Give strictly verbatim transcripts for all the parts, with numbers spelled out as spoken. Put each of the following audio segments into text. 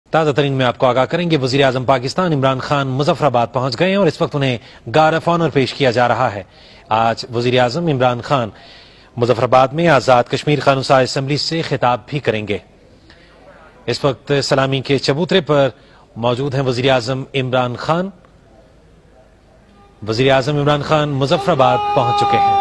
ताज़ा तरीन में आपको आगाह करेंगे। वजीर आजम पाकिस्तान इमरान खान मुजफ्फराबाद पहुंच गए हैं और इस वक्त उन्हें गार्ड ऑफ ऑनर पेश किया जा रहा है। आज वजीर आजम इमरान खान मुजफ्फराबाद में आजाद कश्मीर कानून असम्बली से खिताब भी करेंगे। इस वक्त सलामी के चबूतरे पर मौजूद हैं वजीर आजम इमरान खान। वजीर आजम इमरान खान मुजफ्फराबाद पहुंच चुके हैं।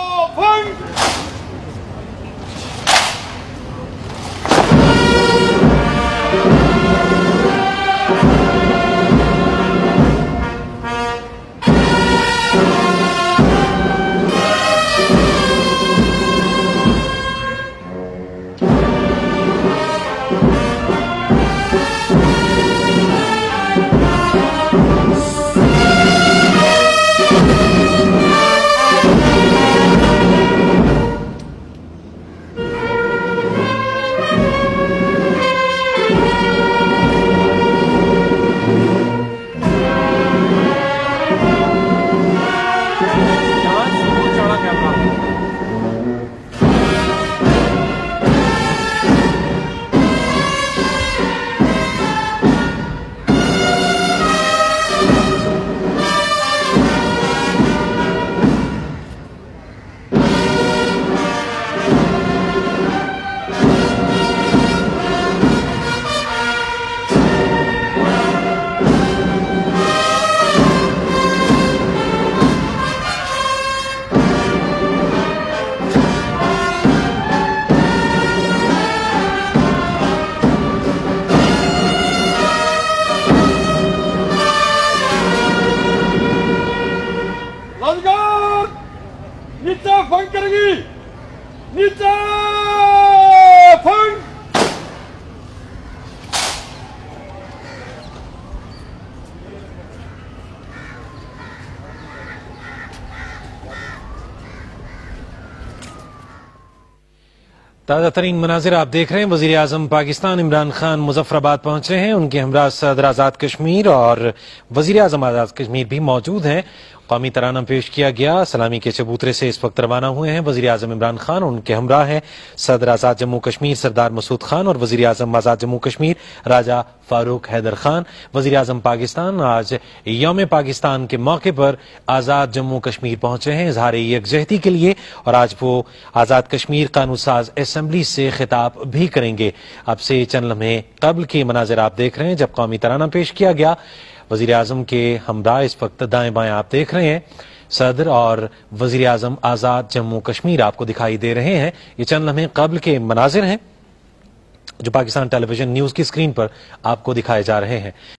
नीचे फंक करेगी, नीचे फंक। ताज़ा तरीन मनाजिर आप देख रहे हैं। वजीर आजम पाकिस्तान इमरान खान मुजफ्फराबाद पहुंच रहे हैं। उनके हमरा सदर आजाद कश्मीर और वजीर आजम आजाद कश्मीर भी मौजूद हैं। कौमी तराना पेश किया गया। सलामी के चबूतरे से इस वक्त रवाना हुए हैं वजीर आजम इमरान खान। उनके हमरा हैं सदर आजाद जम्मू कश्मीर सरदार मसूद खान और वजीर आजम आजाद जम्मू कश्मीर राजा फारूक हैदर खान। वजीर आजम पाकिस्तान आज यौम पाकिस्तान के मौके पर आजाद जम्मू कश्मीर पहुंचे हैं इजहार यकजहती के लिए, और आज वो आजाद कश्मीर कानून साज असम्बली से खिताब भी करेंगे। अब से चंद लम्हे कबल के मनाजिर आप देख रहे हैं जब कौमी तराना पेश किया गया। वजीर आजम के हमरा इस वक्त दाएं बाएं आप देख रहे हैं। सदर और वजीर आजम आजाद जम्मू कश्मीर आपको दिखाई दे रहे हैं। ये चंद लम्हे कबल के मनाजिर हैं जो पाकिस्तान टेलीविजन न्यूज की स्क्रीन पर आपको दिखाए जा रहे हैं।